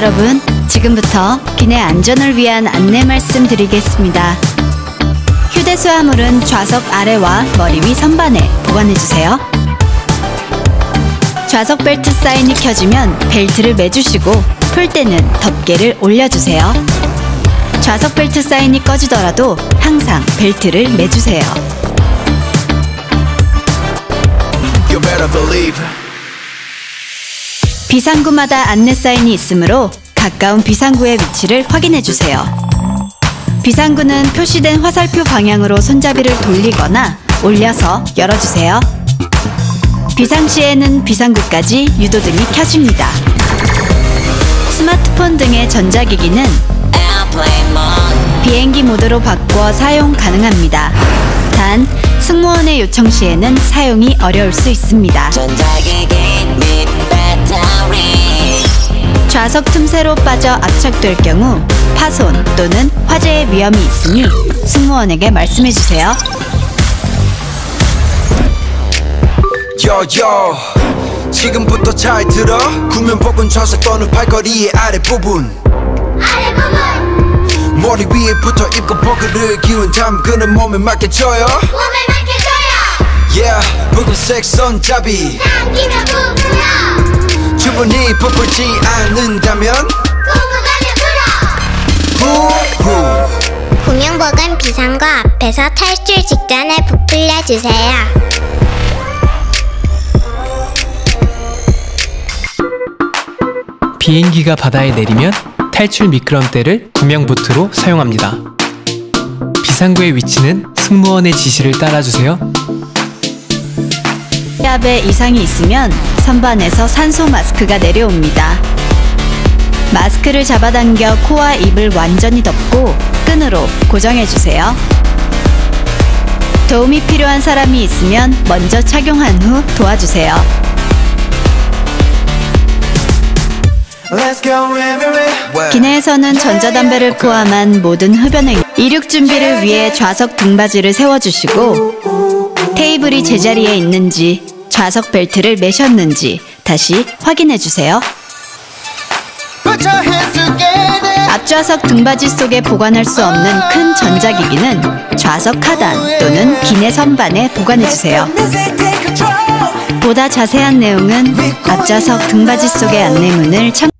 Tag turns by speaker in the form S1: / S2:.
S1: 여러분, 지금부터 기내 안전을 위한 안내 말씀드리겠습니다. 휴대 수화물은 좌석 아래와 머리 위 선반에 보관해주세요. 좌석 벨트 사인이 켜지면 벨트를 매주시고 풀 때는 덮개를 올려주세요. 좌석 벨트 사인이 꺼지더라도 항상 벨트를 매주세요. 비상구마다 안내 사인이 있으므로 가까운 비상구의 위치를 확인해주세요. 비상구는 표시된 화살표 방향으로 손잡이를 돌리거나 올려서 열어주세요. 비상시에는 비상구까지 유도등이 켜집니다. 스마트폰 등의 전자기기는 비행기 모드로 바꾸어 사용 가능합니다. 단, 승무원의 요청 시에는 사용이 어려울 수 있습니다. 좌석 틈새로 빠져 압착될 경우 파손 또는 화재의 위험이 있으니 승무원에게 말씀해주세요.
S2: 지금부터 잘 들어. 구면복은 좌석 또는 발걸이의 아랫부분. 머리 위에 붙어 입고 포크를 기운 다음 그는 몸에 맡겨줘요. Yeah, 붉은색 손잡이
S3: 당기면 부풀어.
S2: 주머니 부풀지 않는다면 후후.
S3: 구명복은 비상구 앞에서 탈출 직전에 부풀려주세요.
S4: 비행기가 바다에 내리면 탈출 미끄럼대를 구명보트로 사용합니다. 비상구의 위치는 승무원의 지시를 따라주세요.
S1: 폐압에 이상이 있으면 선반에서 산소 마스크가 내려옵니다. 마스크를 잡아당겨 코와 입을 완전히 덮고 끈으로 고정해주세요. 도움이 필요한 사람이 있으면 먼저 착용한 후 도와주세요. 기내에서는 전자담배를 포함한 모든 흡연행, 이륙 준비를 위해 좌석 등받이를 세워주시고 테이블이 제자리에 있는지 좌석 벨트를 매셨는지 다시 확인해주세요. 앞좌석 등받이 속에 보관할 수 없는 큰 전자기기는 좌석 하단 또는 기내 선반에 보관해주세요. 보다 자세한 내용은 앞좌석 등받이 속의 안내문을 참고해주세요.